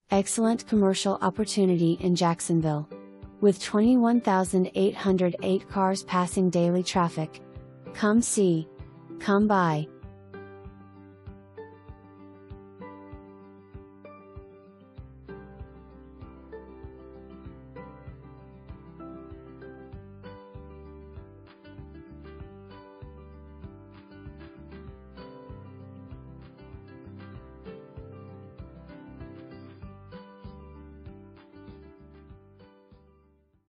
Excellent commercial opportunity in Jacksonville. With 21,808 cars passing daily traffic. Come see. Come buy.